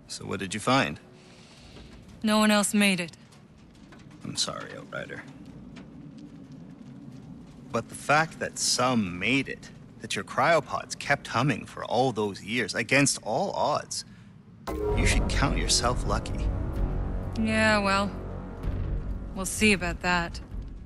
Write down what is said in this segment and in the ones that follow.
So what did you find? No one else made it. I'm sorry, Outrider. But the fact that some made it, that your cryopods kept humming for all those years, against all odds, you should count yourself lucky. Yeah, well, we'll see about that.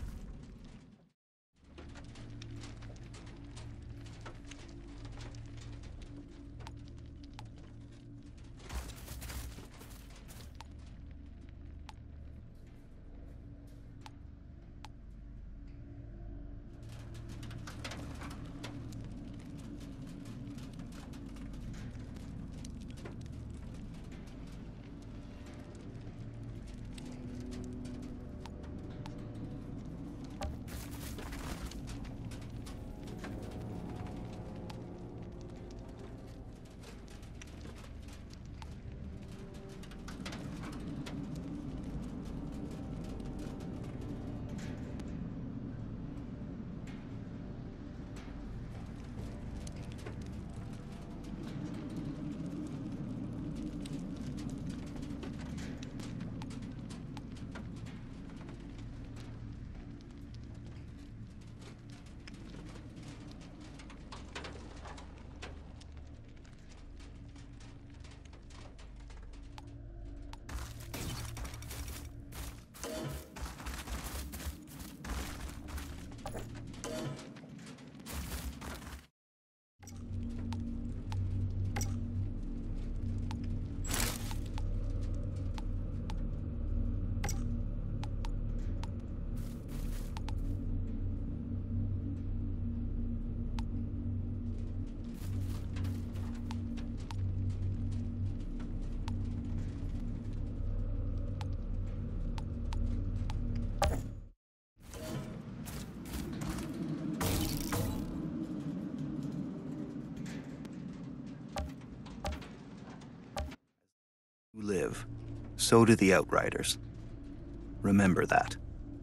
You live, so do the Outriders. Remember that.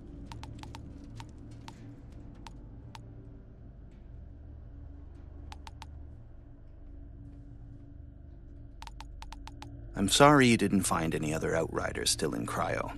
I'm sorry you didn't find any other Outriders still in cryo.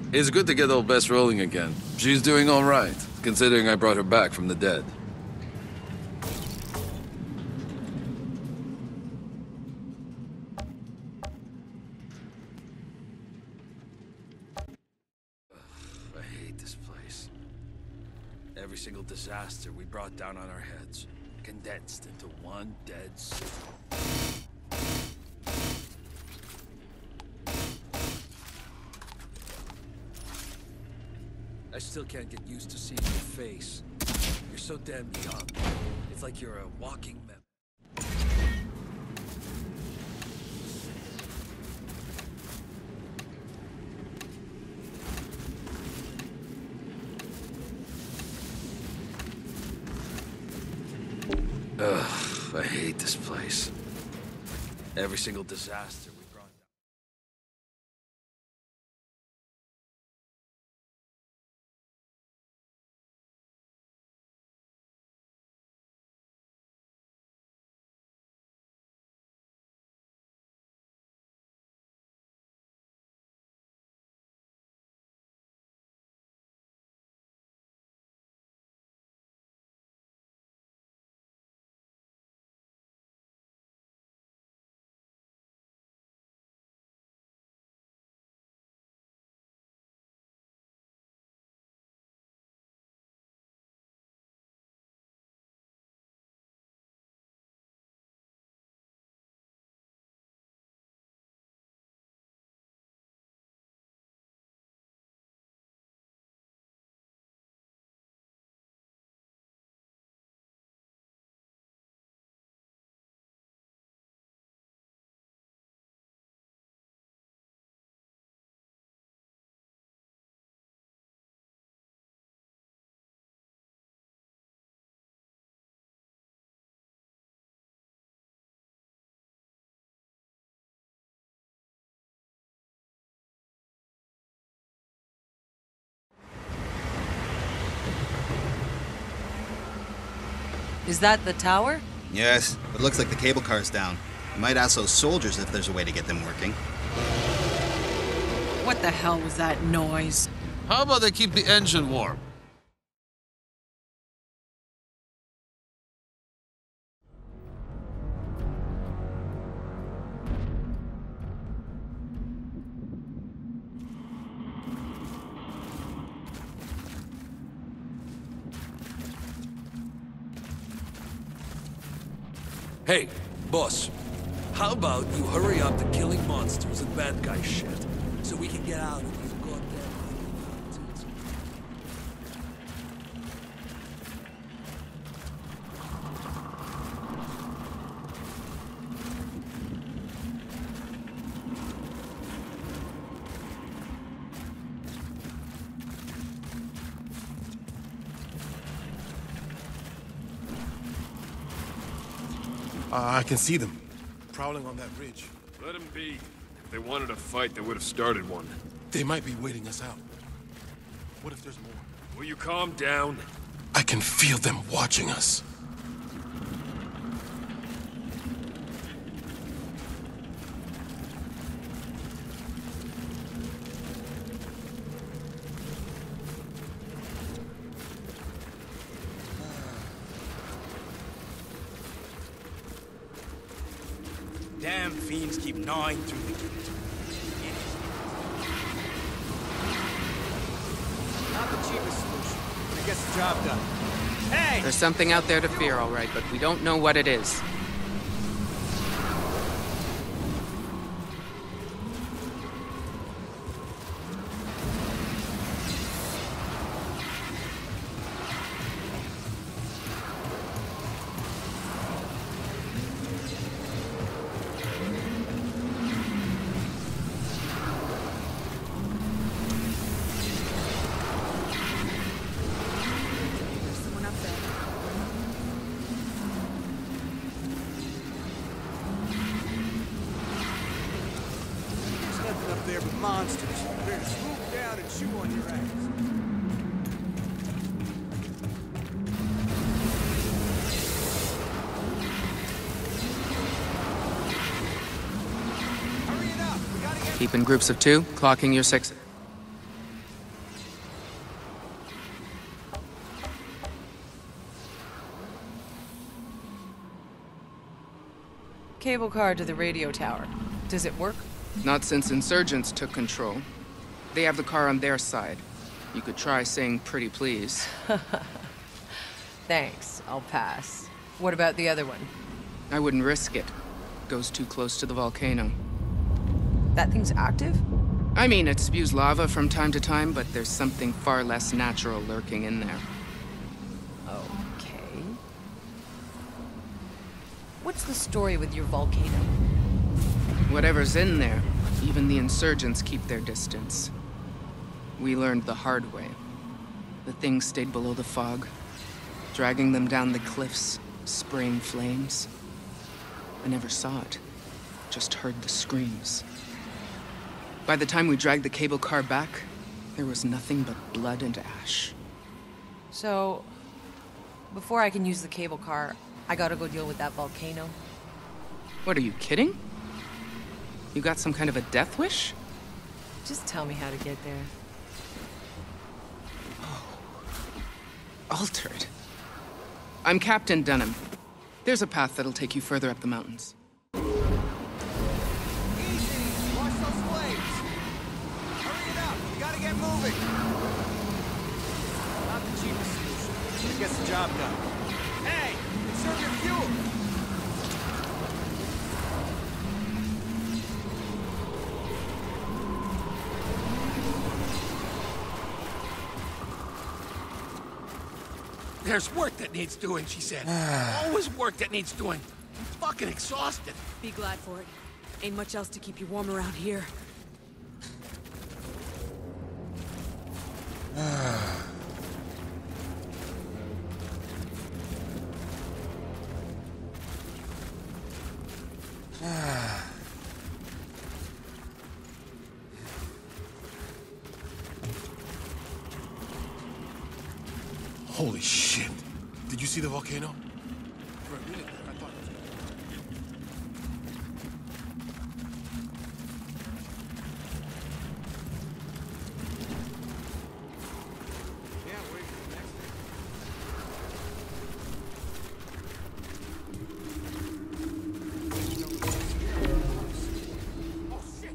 It's good to get old Bess rolling again. She's doing all right, considering I brought her back from the dead. I hate this place. Every single disaster we brought down on our heads, condensed into one dead city. I still can't get used to seeing your face. You're so damn young. It's like you're a walking map. Ugh, I hate this place. Every single disaster we brought down. Is that the tower? Yes, but it looks like the cable car's down. You might ask those soldiers if there's a way to get them working. What the hell was that noise? How about they keep the engine warm? Hey, boss. How about you hurry up to killing monsters and bad guy shit, so we can get out of these goddamn mountains? I can see them, prowling on that ridge. Let them be. If they wanted a fight, they would have started one. They might be waiting us out. What if there's more? Will you calm down? I can feel them watching us. Damn fiends keep gnawing through the gate. Not the cheapest solution, but it gets the job done. Hey! There's something out there to fear, all right, but we don't know what it is. Up there with monsters. Better swoop down and chew on your ass. Hurry it up. We gotta get... Keep in groups of 2, clocking your 6. Cable car to the radio tower. Does it work? Not since insurgents took control. They have the car on their side. You could try saying pretty please. Thanks, I'll pass. What about the other one? I wouldn't risk it. Goes too close to the volcano. That thing's active? I mean, it spews lava from time to time, but there's something far less natural lurking in there. Okay. What's the story with your volcano? Whatever's in there, even the insurgents keep their distance. We learned the hard way. The thing stayed below the fog, dragging them down the cliffs, spraying flames. I never saw it, just heard the screams. By the time we dragged the cable car back, there was nothing but blood and ash. So, before I can use the cable car, I gotta go deal with that volcano? What, are you kidding? You got some kind of a death wish? Just tell me how to get there. Altered. I'm Captain Dunham. There's a path that'll take you further up the mountains. Easy! Watch those flames! Hurry it up! You gotta get moving! Not the cheapest solution, but it gets the job done. Hey! Conserve your fuel! There's work that needs doing, she said. Always work that needs doing. I'm fucking exhausted. Be glad for it. Ain't much else to keep you warm around here. Holy shit. Did you see the volcano? For a minute there, I thought it was... Can't wait for the next thing. Oh shit!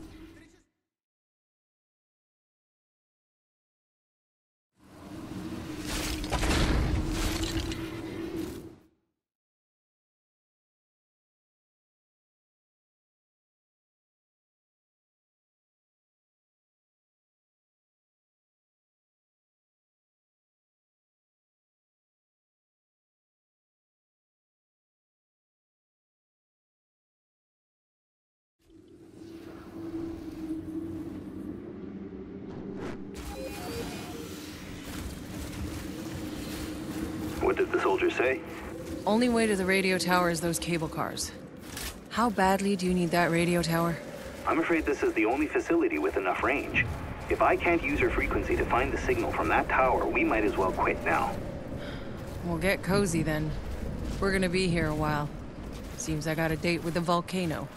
What did the soldier say? Only way to the radio tower is those cable cars. How badly do you need that radio tower? I'm afraid this is the only facility with enough range. If I can't use her frequency to find the signal from that tower, we might as well quit now. We'll get cozy then. We're gonna be here a while. Seems I got a date with the volcano.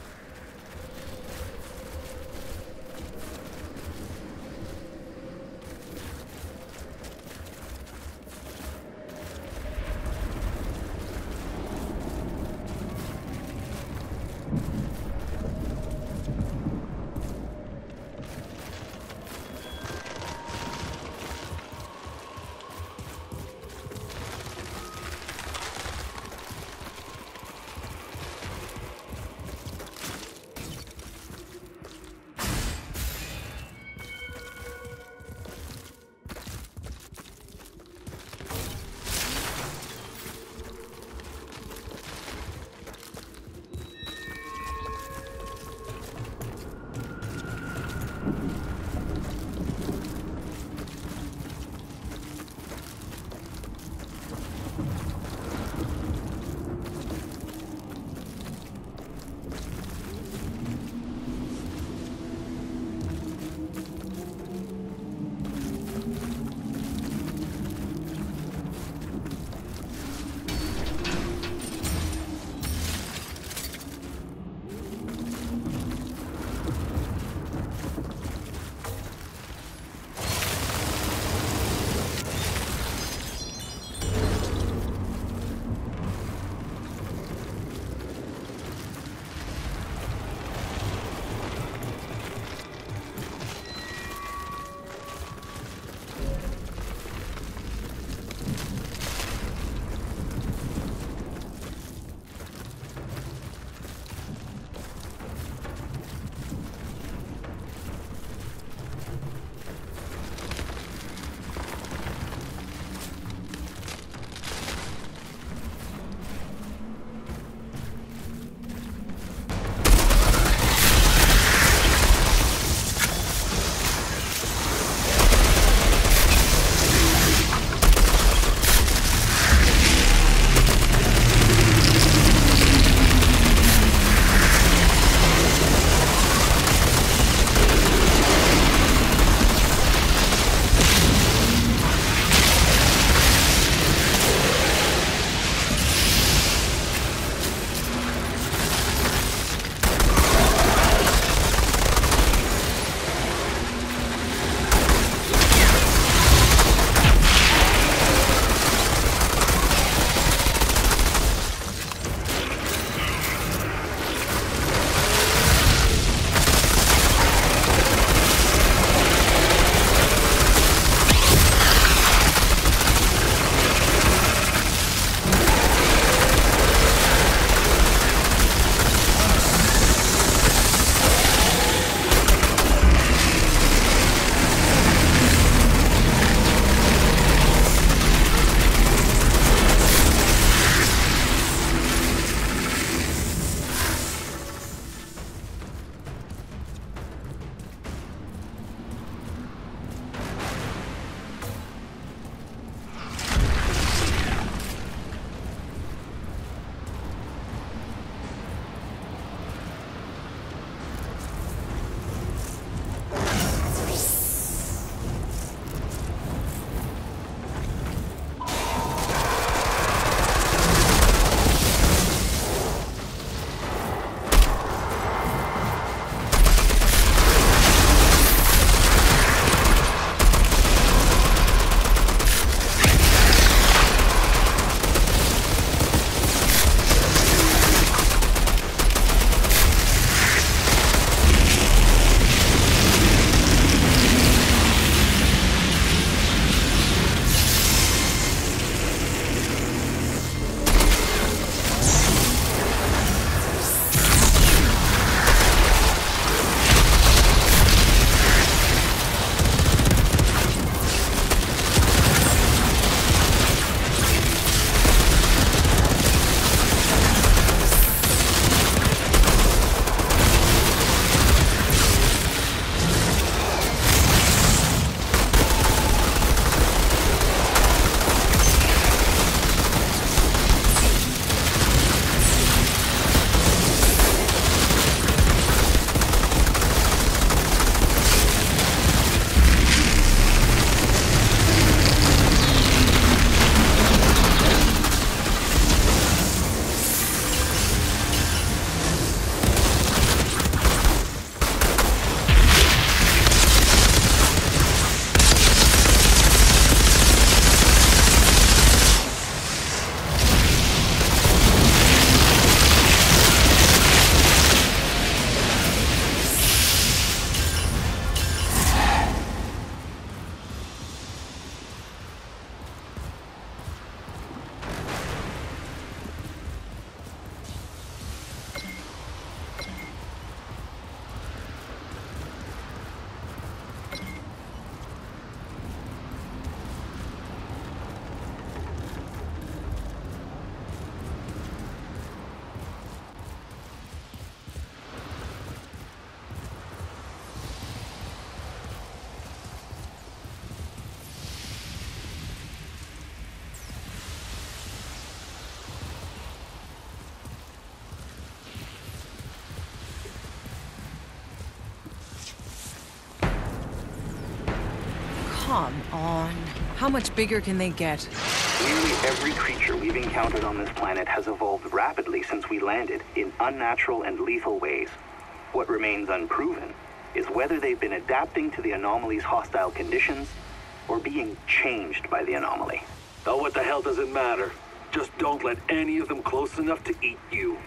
Come on. How much bigger can they get? Nearly every creature we've encountered on this planet has evolved rapidly since we landed in unnatural and lethal ways. What remains unproven is whether they've been adapting to the anomaly's hostile conditions or being changed by the anomaly. Oh, what the hell does it matter? Just don't let any of them close enough to eat you.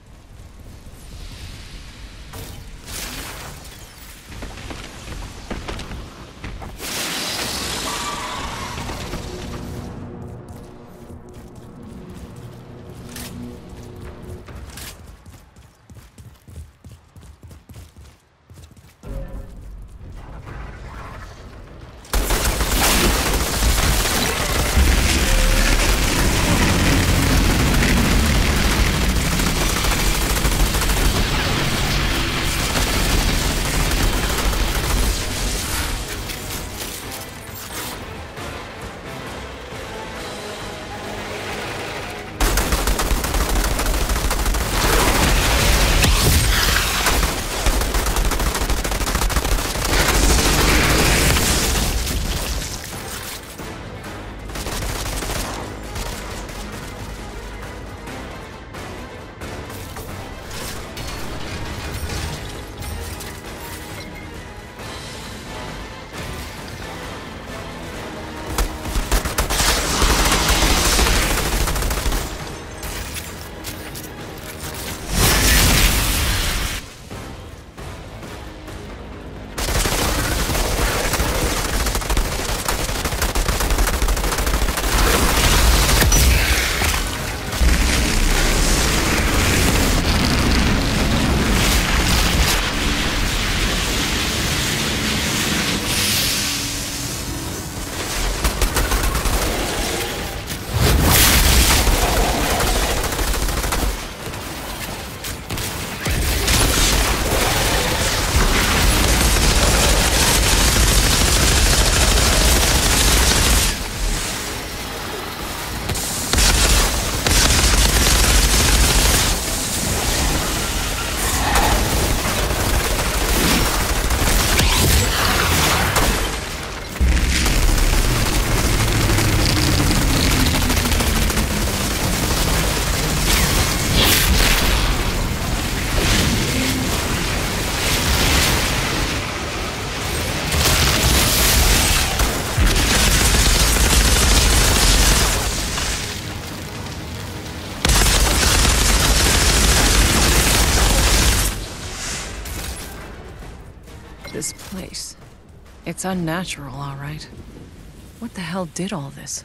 This place. It's unnatural, all right. What the hell did all this?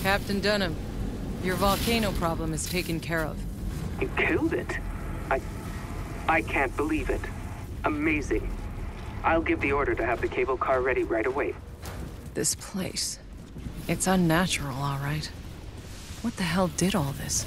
Captain Dunham, your volcano problem is taken care of. You killed it? I can't believe it. Amazing. I'll give the order to have the cable car ready right away. This place. It's unnatural, all right. What the hell did all this?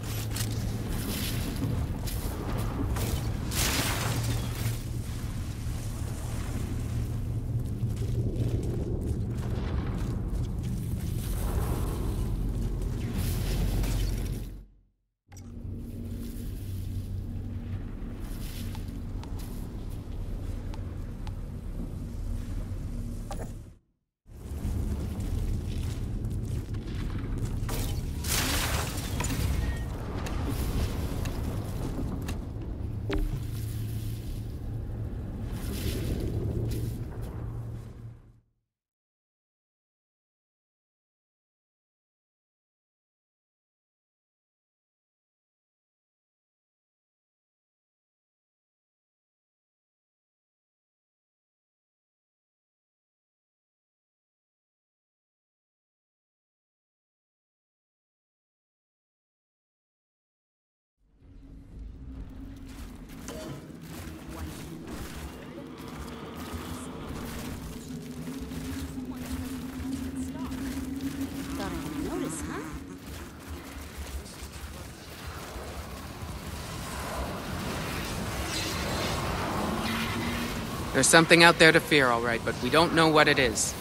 There's something out there to fear, all right, but we don't know what it is.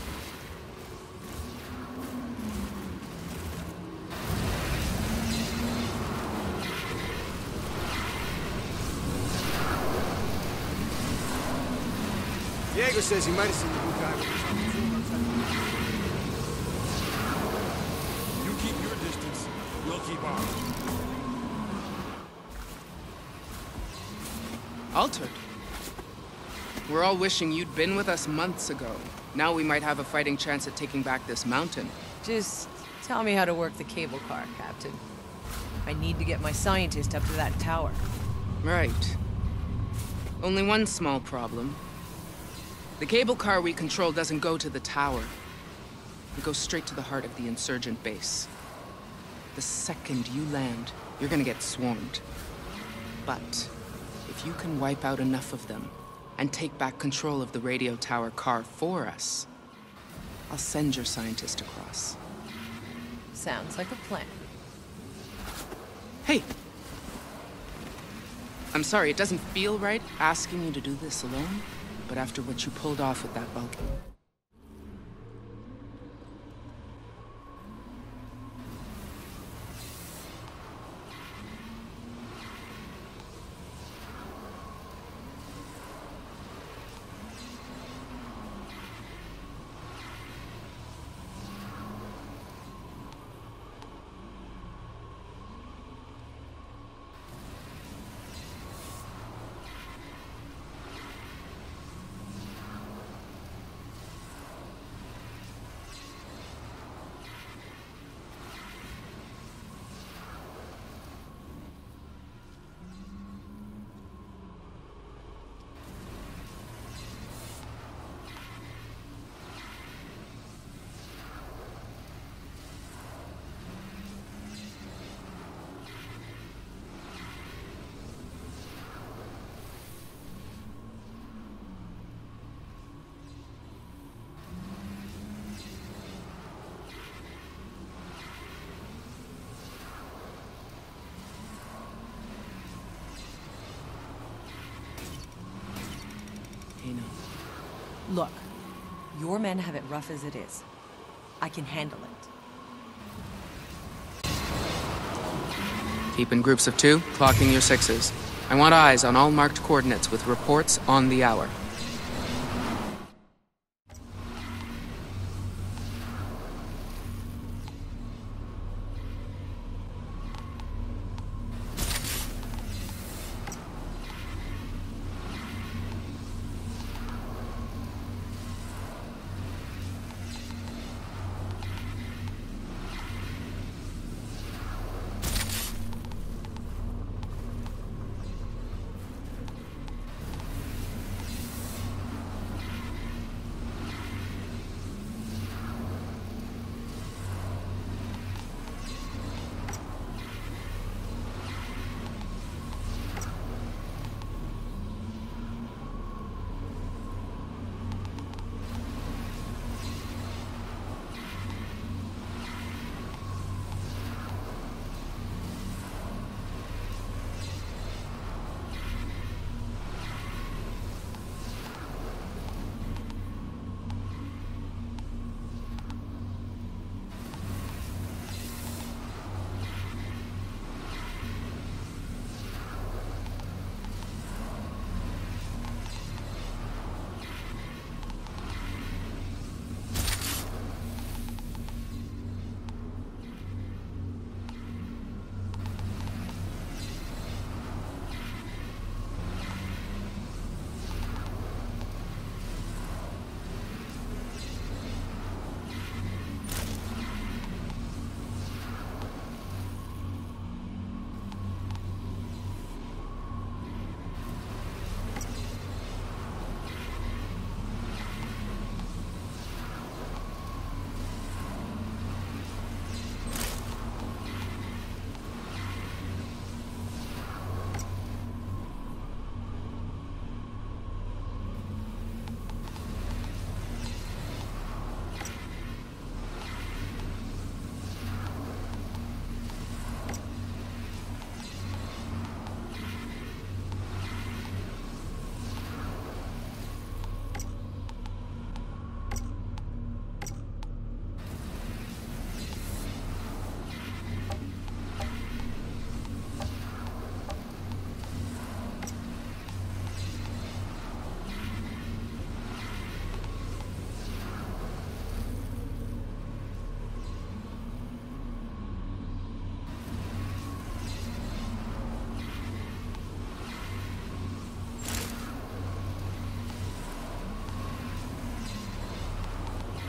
Diego says he might have seen the blue guy with his You keep your distance, we'll keep ours. Altered. We're all wishing you'd been with us months ago. Now we might have a fighting chance at taking back this mountain. Just tell me how to work the cable car, Captain. I need to get my scientist up to that tower. Right. Only one small problem. The cable car we control doesn't go to the tower. It goes straight to the heart of the insurgent base. The second you land, you're gonna get swarmed. But if you can wipe out enough of them, and take back control of the radio tower car for us, I'll send your scientist across. Sounds like a plan. Hey! I'm sorry, it doesn't feel right asking you to do this alone, but after what you pulled off with that Vulcan. Look, your men have it rough as it is. I can handle it. Keep in groups of 2, clocking your 6s. I want eyes on all marked coordinates with reports on the hour.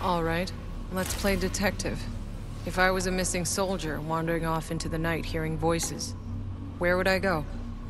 All right, let's play detective. If I was a missing soldier wandering off into the night hearing voices, where would I go?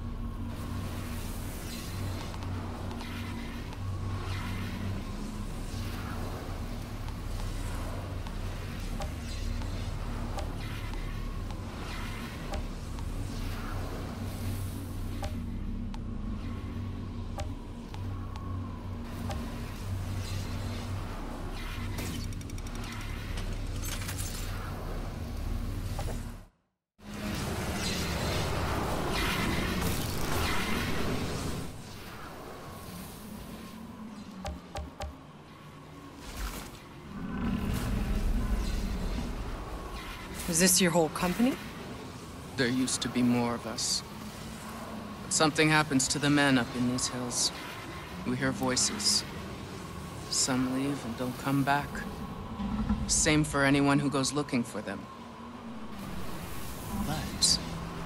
Is this your whole company? There used to be more of us. But something happens to the men up in these hills. We hear voices. Some leave and don't come back. Same for anyone who goes looking for them. But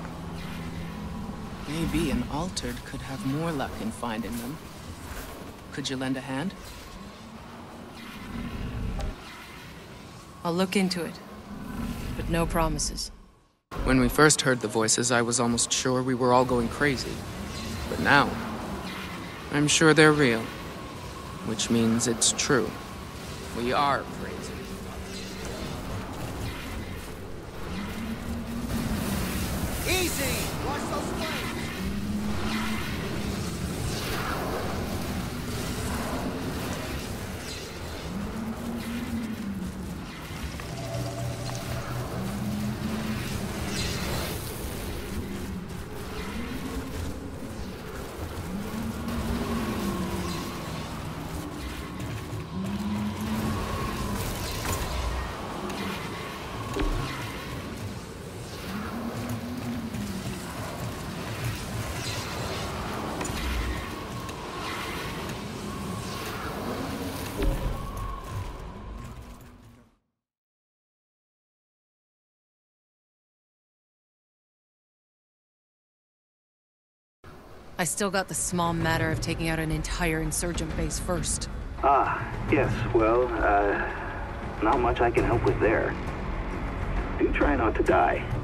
maybe an altered could have more luck in finding them. Could you lend a hand? I'll look into it, but no promises. When we first heard the voices, I was almost sure we were all going crazy. But now, I'm sure they're real. Which means it's true. We are crazy. Easy! Watch those flames! I still got the small matter of taking out an entire insurgent base first. Ah, yes, well, not much I can help with there. Do try not to die.